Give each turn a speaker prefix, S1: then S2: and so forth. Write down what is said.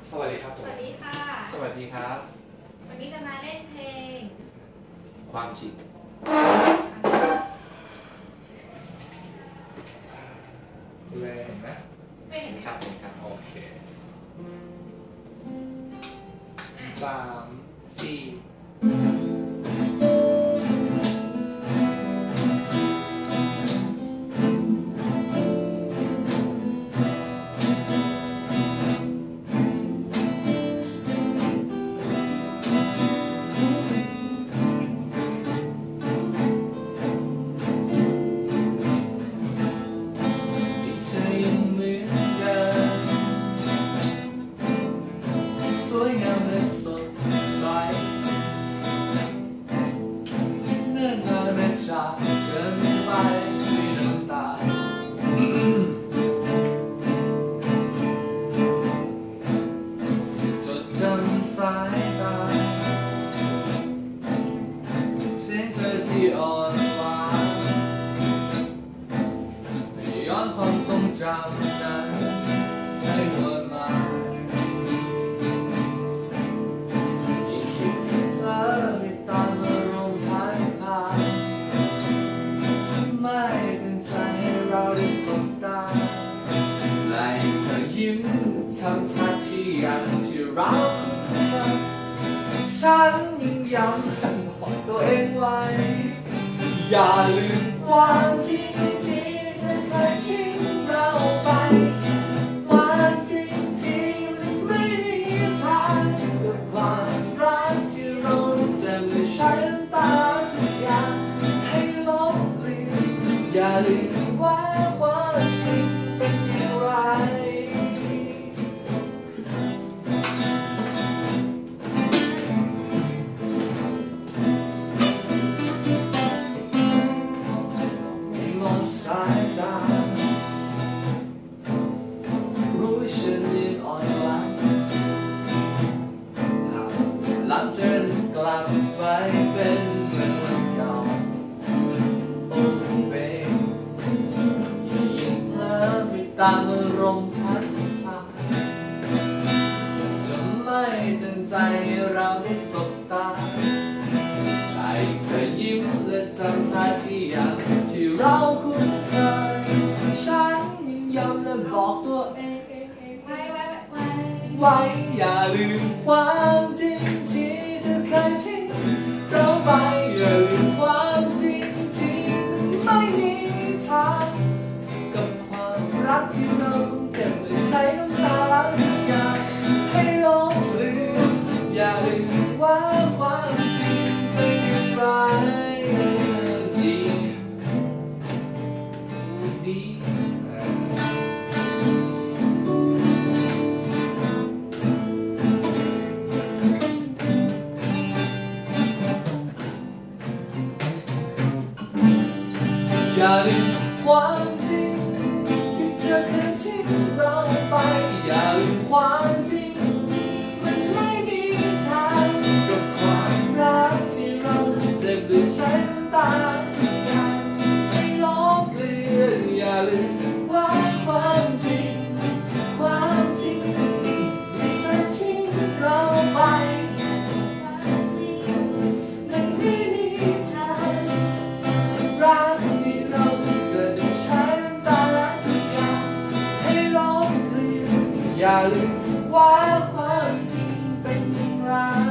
S1: สวัสดีครับผม
S2: สวัสดีค่ะ
S1: สวัสดีครับ
S2: วันนี้จะมาเล่นเพลง
S1: ความจริงเล่นนะ
S2: ไม่เห็น
S1: ครับผมครับโอเค3 4สวยงามและสดใสเนื่องนานและจากเกินไปด้วยน้ำตาจดจำสายตาเสียงเธอที่อ่อนหวานย้อนความทรงจำนั้นให้วนมายิ้มทำท่าที่ยังที่รักฉันยิ่งย้ำบอกตัวเองไว้อย่าลืมความจริงที่เธอเคยทิ้งเราไปความจริงที่มันไม่มีทางกับความรักที่เราจะไม่ใช้น้ำตาทุกอย่างให้ลบเลือนอย่าลืมว่าความจริงเป็นอย่างไรสายตารู้ฉันยังอ่อนล้าหลังเธอกลับไปเป็นเหมือนวันเก่าโอ้เบยิ่งเพ้อไปตามอารมณ์พัดพาจะไม่ตั้งใจให้เราได้สบตาแต่เธอยิ้มและจำท่าที่อย่างที่เราคุ้นเคยฉันยิ่งย้ำและบอกตัวเองไว้อย่าลืมความจริงที่เธอเคยทิ้งเราไปอย่าลืมความจริงที่มันไม่มีทางกับความรักที่เราเจ็บและใช้น้ำตาอยากให้ลบเลือนอย่าลืมว่าความจริงเป็นอย่างไรอย่าลืมความจริงที่เธอเคยทิ้งเราไปอย่าลืมความจริงที่มันไม่มีทางกับความรักที่เราเจ็บด้วยใช้น้ำตาทุกอย่างให้ลบเลือนอย่าลืมว่าความจริงที่เธอทิ้งเราไปความจริงมันไม่มีทางรักอย่าลืมว่าความจริงเป็นอย่างไร